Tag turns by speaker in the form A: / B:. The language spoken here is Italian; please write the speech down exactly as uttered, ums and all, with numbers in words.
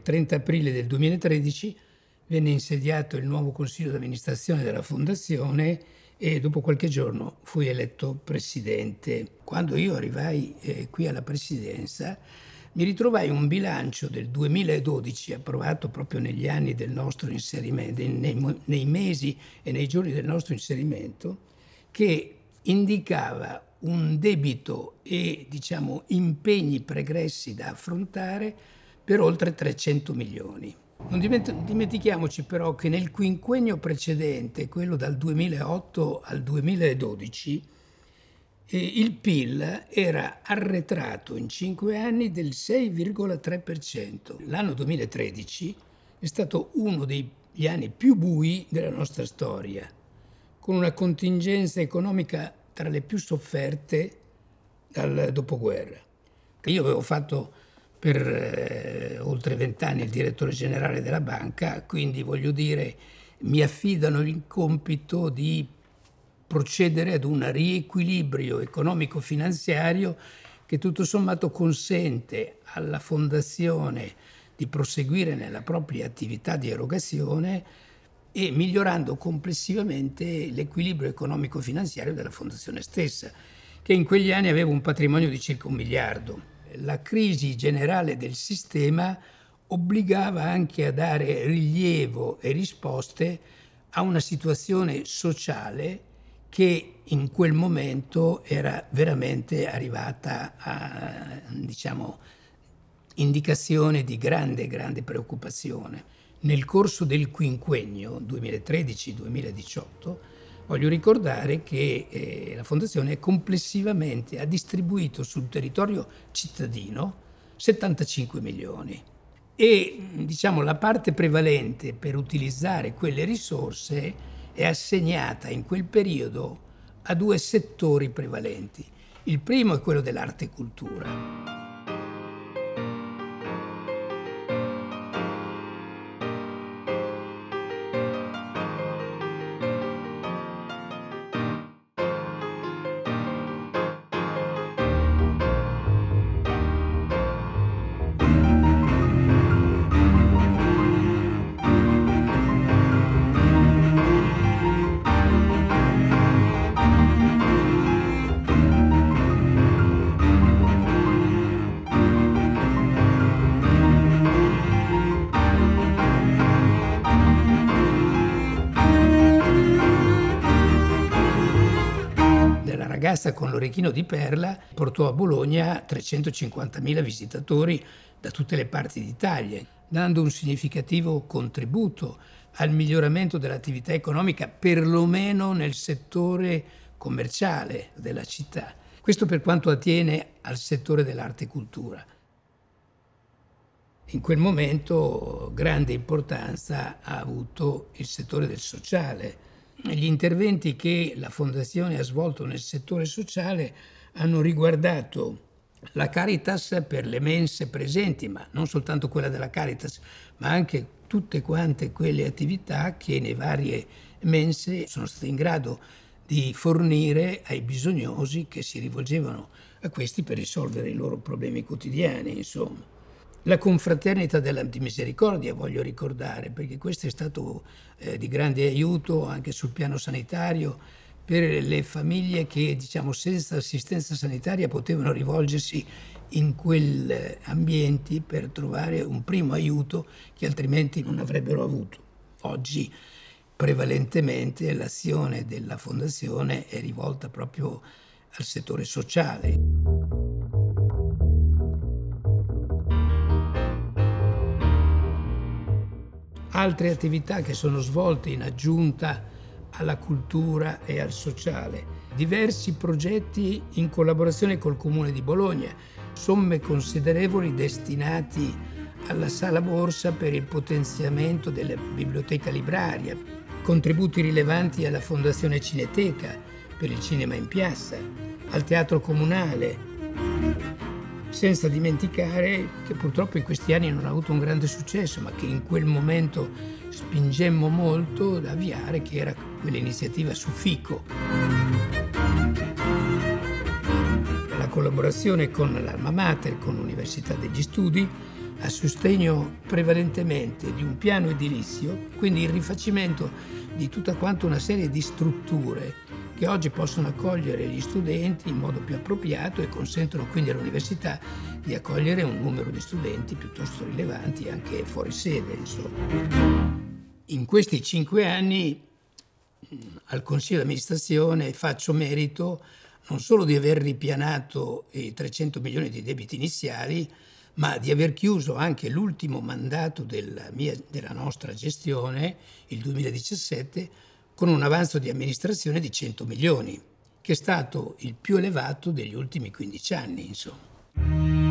A: trenta aprile del duemilatredici venne insediato il nuovo consiglio d'amministrazione della fondazione e dopo qualche giorno fui eletto presidente. Quando io arrivai eh, qui alla presidenza mi ritrovai un bilancio del duemiladodici approvato proprio negli anni del nostro inserimento, nei, nei mesi e nei giorni del nostro inserimento, che indicava un debito e diciamo impegni pregressi da affrontare per oltre trecento milioni. Non dimentichiamoci però che nel quinquennio precedente, quello dal duemilaotto al duemiladodici, eh, il P I L era arretrato in cinque anni del sei virgola tre per cento. L'anno duemilatredici è stato uno degli anni più bui della nostra storia, con una contingenza economica tra le più sofferte dal dopoguerra. Io avevo fatto per eh, oltre vent'anni il direttore generale della banca, quindi voglio dire, mi affidano il compito di procedere ad un riequilibrio economico-finanziario che tutto sommato consente alla fondazione di proseguire nella propria attività di erogazione e migliorando complessivamente l'equilibrio economico-finanziario della fondazione stessa, che in quegli anni aveva un patrimonio di circa un miliardo. La crisi generale del sistema obbligava anche a dare rilievo e risposte a una situazione sociale che in quel momento era veramente arrivata a, diciamo, indicazione di grande, grande preoccupazione. Nel corso del quinquennio duemilatredici duemiladiciotto voglio ricordare che eh, la Fondazione complessivamente ha distribuito sul territorio cittadino settantacinque milioni e diciamo la parte prevalente per utilizzare quelle risorse è assegnata in quel periodo a due settori prevalenti. Il primo è quello dell'arte e cultura. Ragazza con l'orecchino di perla portò a Bologna trecentocinquantamila visitatori da tutte le parti d'Italia, dando un significativo contributo al miglioramento dell'attività economica, perlomeno nel settore commerciale della città. Questo per quanto attiene al settore dell'arte e cultura. In quel momento grande importanza ha avuto il settore del sociale. Gli interventi che la Fondazione ha svolto nel settore sociale hanno riguardato la Caritas per le mense presenti, ma non soltanto quella della Caritas, ma anche tutte quante quelle attività che nei varie mense sono state in grado di fornire ai bisognosi che si rivolgevano a questi per risolvere i loro problemi quotidiani, insomma. La confraternita della di misericordia voglio ricordare, perché questo è stato eh, di grande aiuto anche sul piano sanitario per le famiglie che, diciamo, senza assistenza sanitaria potevano rivolgersi in quegli ambienti per trovare un primo aiuto che altrimenti non avrebbero avuto. Oggi prevalentemente l'azione della Fondazione è rivolta proprio al settore sociale. Altre attività che sono svolte in aggiunta alla cultura e al sociale. Diversi progetti in collaborazione col Comune di Bologna, somme considerevoli destinati alla Sala Borsa per il potenziamento della biblioteca libraria, contributi rilevanti alla Fondazione Cineteca per il cinema in piazza, al Teatro Comunale, senza dimenticare che purtroppo in questi anni non ha avuto un grande successo, ma che in quel momento spingemmo molto ad avviare, che era quell'iniziativa su Fico. La collaborazione con l'Alma Mater, con l'Università degli Studi, a sostegno prevalentemente di un piano edilizio, quindi il rifacimento di tutta quanta una serie di strutture che oggi possono accogliere gli studenti in modo più appropriato e consentono quindi all'università di accogliere un numero di studenti piuttosto rilevanti anche fuori sede, insomma. In questi cinque anni al Consiglio di amministrazione faccio merito non solo di aver ripianato i trecento milioni di debiti iniziali, ma di aver chiuso anche l'ultimo mandato della, mia, della nostra gestione, il duemiladiciassette, con un avanzo di amministrazione di cento milioni, che è stato il più elevato degli ultimi quindici anni, insomma.